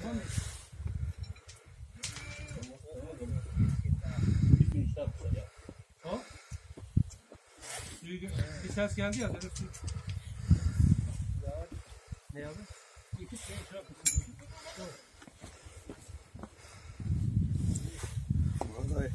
Bir ses geldi ya. Ne abi? Vallahi.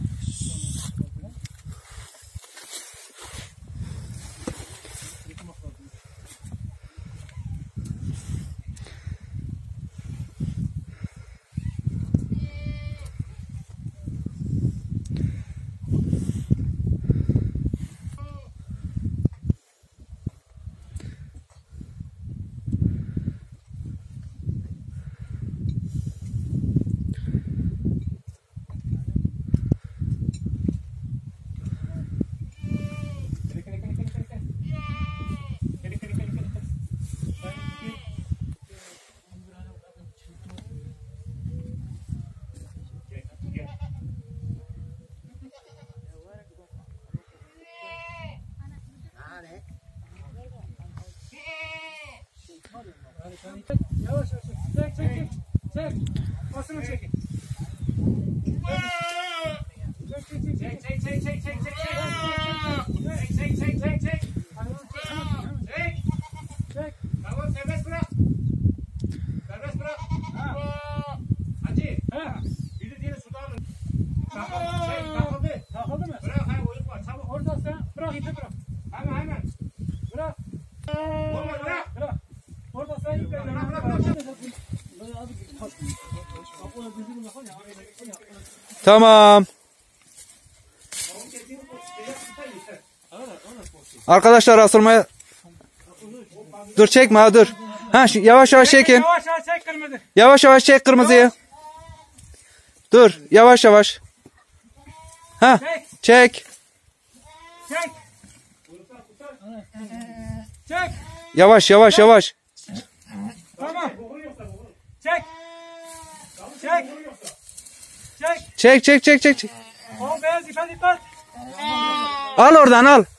Yavaş yavaş. Çek. Basını çekin. Çek. Tamam, serbest bırak. Hacı. Bir de diğeri suda alın. Takıldı mı? Bırak, hayır oyun var. Çabuk. Orada sen bırak, ipi bırak. Hemen. Bırak. Bırak. Orada sen ipi bırak. Tamam. Arkadaşlar asılmaya... Dur çekme ha, dur. Ha, yavaş çekin. Yavaş çek kırmızı. Yavaş çek kırmızıyı. Dur yavaş. Ha, çek. Yavaş. Tamam. Çek. Çek. O beyaz ipe dikkat. Al oradan al.